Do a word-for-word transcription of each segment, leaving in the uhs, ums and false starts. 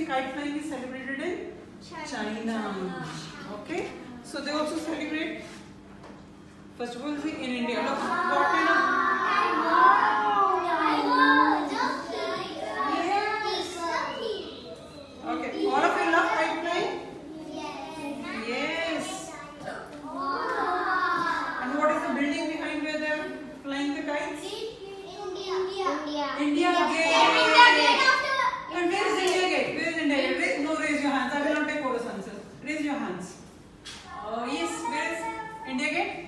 kite flying is celebrated in China. China. Okay. So they also celebrate festivals in India. Look, what kind of okay, all of you love kite flying? Yes. And what is the building behind where they are flying the kites? India. India Gate. And where is India Gate? Where is India Gate? Raise, no, raise your hands. I will not take chorus answers. Raise your hands. Oh, yes, where is India Gate?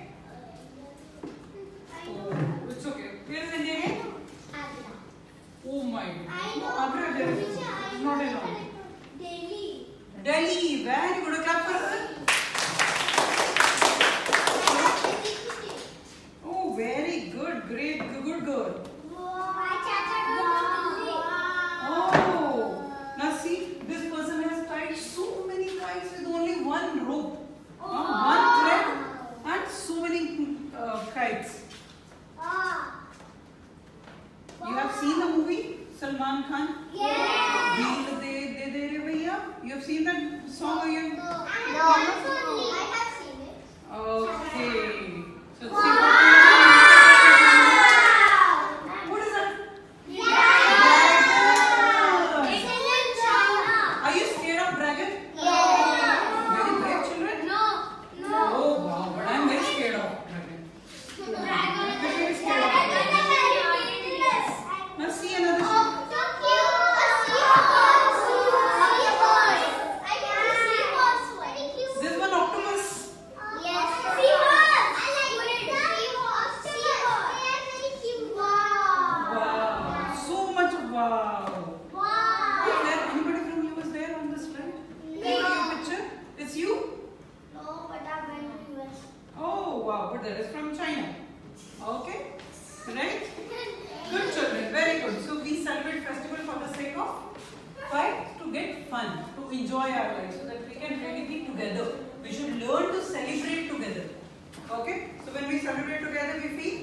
Oh, it's okay. Where is India Gate? Oh my God. No, Agra there is. It's not alone. Delhi. Delhi. Very good. A clap for her. Oh, very good. Great. Good girl. Oh. Now see, this person has tied so many kites with only one rope. Uh, one thread and so many uh, kites. You have seen the movie Salman Khan? Yes. Dil De De De Re Bhaiya. You have seen that song? Or you? No, I have seen it. Okay. So see what what is that? Dragon. It's in China. Are you scared of dragon? Yes. Very brave children? No. No. Oh wow, but I am very scared of dragon. Dragon. I'm very scared of dragon. Now see another. This one octopus. Wow, so much wow. Is there anybody from you was there on this slide? Anybody your picture? It's you? Oh wow, but that is from China. Okay, right? Good children, very good. So we celebrate festival for the sake of fight to get fun, to enjoy our life, so that we can really be together. We should learn to celebrate together. Okay? So when we celebrate together, we feel